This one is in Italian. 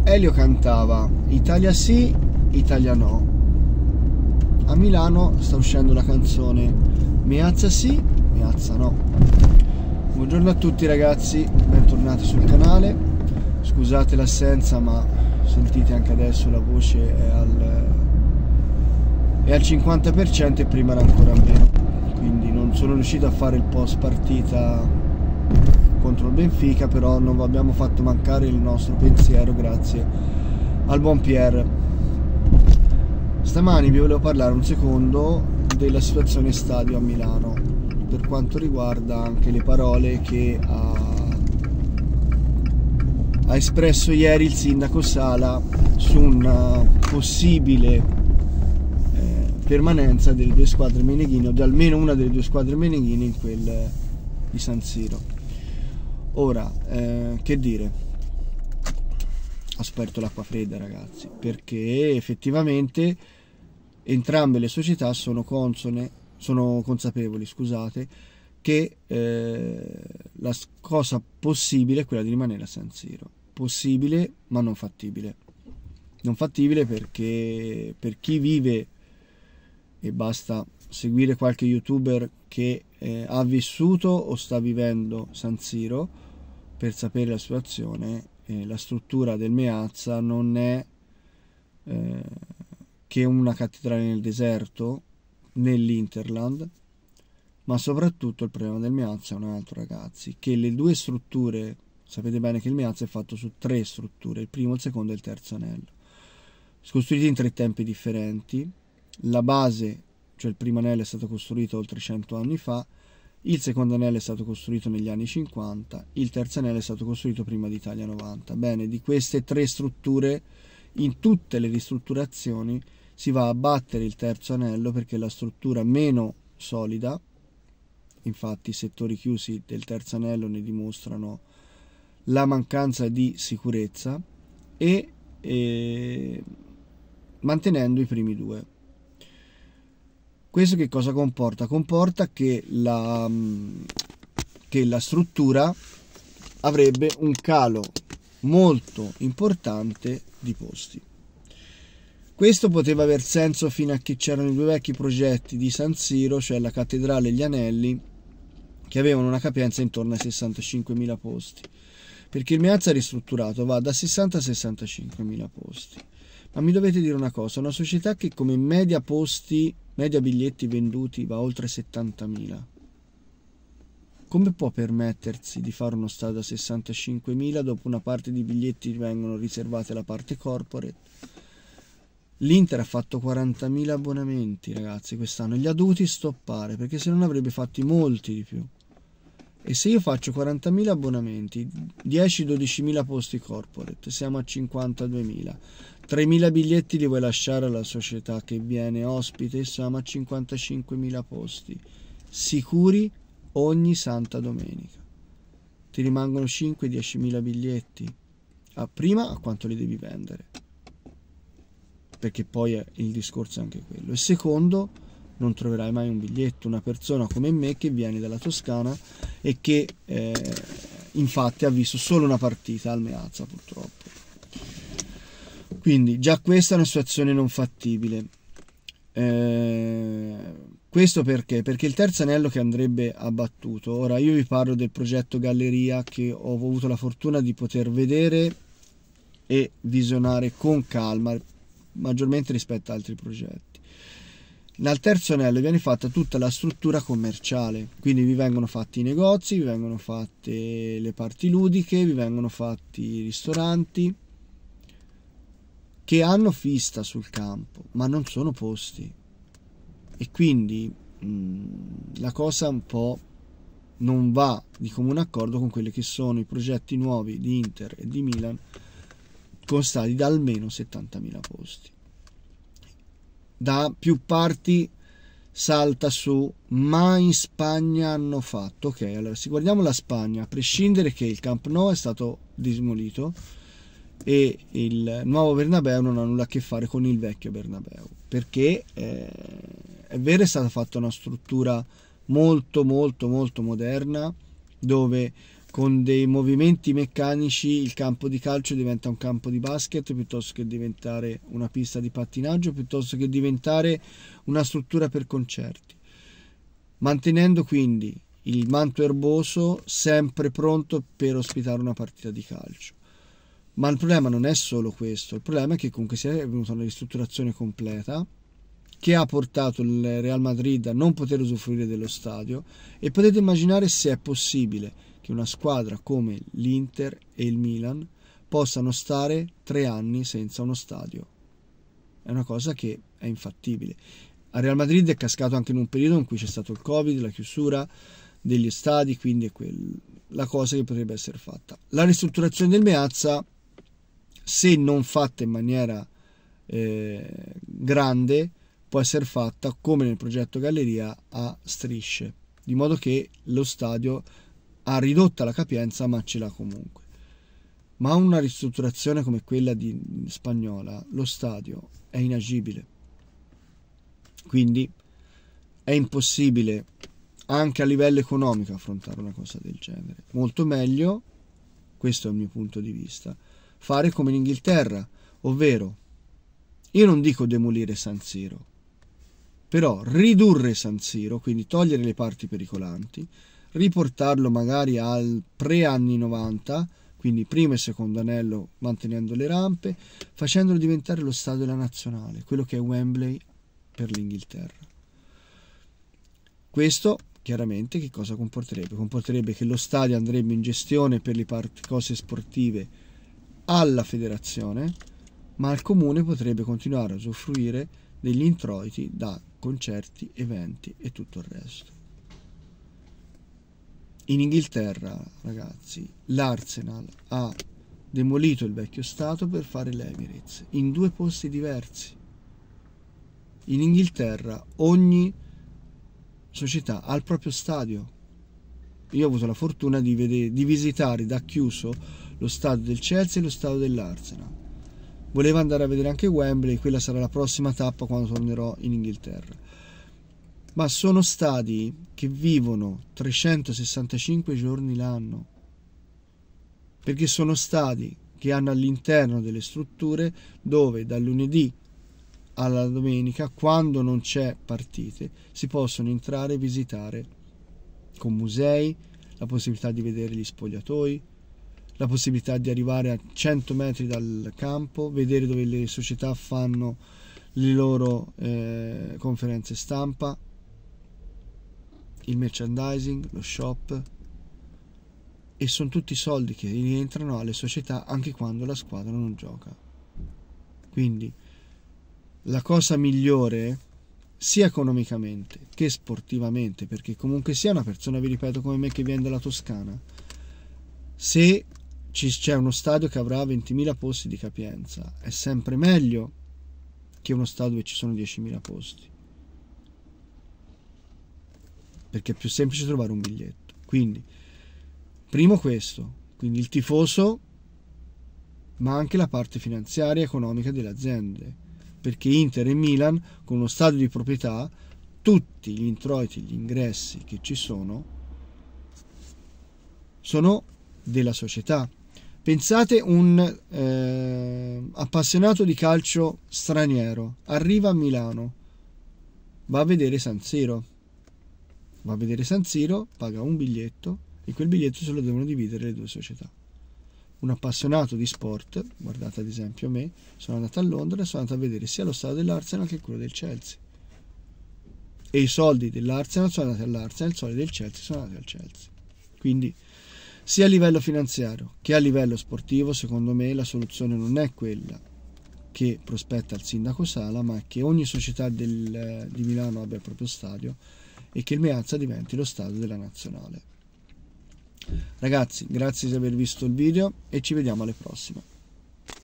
Elio cantava Italia sì, Italia no. A Milano sta uscendo la canzone Meazza sì, Meazza no. Buongiorno a tutti ragazzi, bentornati sul canale. Scusate l'assenza, ma sentite anche adesso la voce è al 50% e prima era ancora meno. Quindi non sono riuscito a fare il post partita contro il Benfica, però non vi abbiamo fatto mancare il nostro pensiero grazie al buon Pierre. Stamani vi volevo parlare un secondo della situazione stadio a Milano per quanto riguarda anche le parole che ha espresso ieri il sindaco Sala su una possibile permanenza delle due squadre meneghine, o di almeno una delle due squadre meneghine in quel di San Siro. Ora, che dire, ho aperto l'acqua fredda ragazzi, perché effettivamente entrambe le società sono consapevoli, scusate, che la cosa possibile è quella di rimanere a San Siro. Possibile, ma non fattibile. Non fattibile perché per chi vive, e basta seguire qualche youtuber che ha vissuto o sta vivendo San Siro per sapere la situazione, la struttura del Meazza non è che una cattedrale nel deserto, nell'Interland, ma soprattutto il problema del Meazza è un altro ragazzi, che le due strutture, sapete bene che il Meazza è fatto su tre strutture, il primo, il secondo e il terzo anello, costruiti in tre tempi differenti. La base, cioè il primo anello, è stato costruito oltre 100 anni fa, il secondo anello è stato costruito negli anni 50, il terzo anello è stato costruito prima di Italia 90. Bene, di queste tre strutture, in tutte le ristrutturazioni si va a battere il terzo anello perché è la struttura meno solida. Infatti i settori chiusi del terzo anello ne dimostrano la mancanza di sicurezza, e mantenendo i primi due. Questo che cosa comporta? Comporta che la struttura avrebbe un calo molto importante di posti. Questo poteva aver senso fino a che c'erano i due vecchi progetti di San Siro, cioè la cattedrale e gli anelli, che avevano una capienza intorno ai 65.000 posti, perché il Meazza ristrutturato va da 60 a 65.000 posti. Ma mi dovete dire una cosa, una società che come media biglietti venduti va oltre 70.000, come può permettersi di fare uno stadio a 65.000 dopo una parte di biglietti vengono riservati alla parte corporate? L'Inter ha fatto 40.000 abbonamenti ragazzi quest'anno, li ha dovuti stoppare perché se non avrebbe fatti molti di più. E se io faccio 40.000 abbonamenti, 10-12.000 posti corporate, siamo a 52.000. 3.000 biglietti li vuoi lasciare alla società che viene ospite, siamo a 55.000 posti sicuri ogni santa domenica. Ti rimangono 5-10.000 biglietti. Prima a quanto li devi vendere, perché poi il discorso è anche quello, e secondo, non troverai mai un biglietto. Una persona come me che viene dalla Toscana e che infatti ha visto solo una partita al Meazza purtroppo. Quindi già questa è una situazione non fattibile. Questo perché? Perché il terzo anello che andrebbe abbattuto, ora io vi parlo del progetto Galleria che ho avuto la fortuna di poter vedere e visionare con calma, maggiormente rispetto ad altri progetti. Dal terzo anello viene fatta tutta la struttura commerciale, quindi vi vengono fatti i negozi, vi vengono fatte le parti ludiche, vi vengono fatti i ristoranti che hanno vista sul campo, ma non sono posti, e quindi la cosa un po' non va di comune accordo con quelli che sono i progetti nuovi di Inter e di Milan con stadi da almeno 70.000 posti. Da più parti salta su, ma in Spagna hanno fatto, ok, allora se guardiamo la Spagna, a prescindere che il Camp Nou è stato demolito e il nuovo Bernabéu non ha nulla a che fare con il vecchio Bernabéu, perché è vero, è stata fatta una struttura molto moderna, dove con dei movimenti meccanici il campo di calcio diventa un campo di basket piuttosto che diventare una pista di pattinaggio, piuttosto che diventare una struttura per concerti, mantenendo quindi il manto erboso sempre pronto per ospitare una partita di calcio. Ma il problema non è solo questo, il problema è che comunque si è venuta una ristrutturazione completa che ha portato il Real Madrid a non poter usufruire dello stadio, e potete immaginare se è possibile che una squadra come l'Inter e il Milan possano stare 3 anni senza uno stadio. È una cosa che è infattibile. A Real Madrid è cascato anche in un periodo in cui c'è stato il Covid, la chiusura degli stadi, quindi è la cosa che potrebbe essere fatta. La ristrutturazione del Meazza, se non fatta in maniera grande, può essere fatta come nel progetto Galleria a strisce, di modo che lo stadio ha ridotta la capienza ma ce l'ha comunque. Ma una ristrutturazione come quella spagnola, lo stadio è inagibile, quindi è impossibile anche a livello economico affrontare una cosa del genere. Molto meglio, questo è il mio punto di vista, fare come in Inghilterra, ovvero, io non dico demolire San Siro, però ridurre San Siro, quindi togliere le parti pericolanti, riportarlo magari al pre-anni 90, quindi primo e secondo anello mantenendo le rampe, facendolo diventare lo stadio della nazionale, quello che è Wembley per l'Inghilterra. Questo chiaramente che cosa comporterebbe? Comporterebbe che lo stadio andrebbe in gestione per le cose sportive alla federazione, ma il comune potrebbe continuare a usufruire degli introiti da concerti, eventi e tutto il resto. In Inghilterra, ragazzi, l'Arsenal ha demolito il vecchio stadio per fare l'Emirates in 2 posti diversi. In Inghilterra ogni società ha il proprio stadio. Io ho avuto la fortuna di visitare da chiuso lo stadio del Chelsea e lo stadio dell'Arsenal. Volevo andare a vedere anche Wembley, quella sarà la prossima tappa quando tornerò in Inghilterra. Ma sono stadi che vivono 365 giorni l'anno, perché sono stadi che hanno all'interno delle strutture dove dal lunedì alla domenica, quando non c'è partite, si possono entrare e visitare con musei, la possibilità di vedere gli spogliatoi, la possibilità di arrivare a 100 metri dal campo, vedere dove le società fanno le loro conferenze stampa, il merchandising, lo shop, e sono tutti soldi che rientrano alle società anche quando la squadra non gioca. Quindi la cosa migliore sia economicamente che sportivamente, perché comunque sia una persona, vi ripeto, come me che viene dalla Toscana, se c'è uno stadio che avrà 20.000 posti di capienza è sempre meglio che uno stadio dove ci sono 10.000 posti, perché è più semplice trovare un biglietto. Quindi primo questo, quindi il tifoso, ma anche la parte finanziaria e economica delle aziende, perché Inter e Milan con uno stadio di proprietà, tutti gli introiti, gli ingressi che ci sono della società. Pensate un appassionato di calcio straniero arriva a Milano, va a vedere San Siro, paga un biglietto e quel biglietto se lo devono dividere le 2 società. Un appassionato di sport, guardate ad esempio me, sono andato a Londra e sono andato a vedere sia lo stadio dell'Arsenal che quello del Chelsea, e i soldi dell'Arsenal sono andati all'Arsenal, i soldi del Chelsea sono andati al Chelsea. Quindi sia a livello finanziario che a livello sportivo, secondo me la soluzione non è quella che prospetta il sindaco Sala, ma che ogni società di Milano abbia il proprio stadio e che il Meazza diventi lo stadio della nazionale. Ragazzi, grazie di aver visto il video e ci vediamo alle prossime.